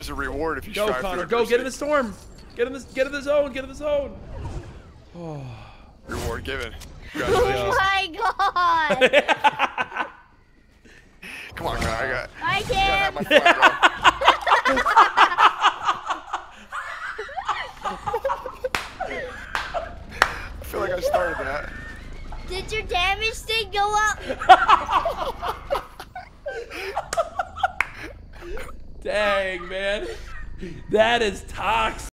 There's a reward if you go, strive Connor. through Go, get in the adversity. storm. Get in the zone. Get in the zone. Oh. Reward given. Oh my god! Come on, Connor. I gotta have my can't. flag I feel like I started that. Did your damage thing go up? Dang, man. That is toxic.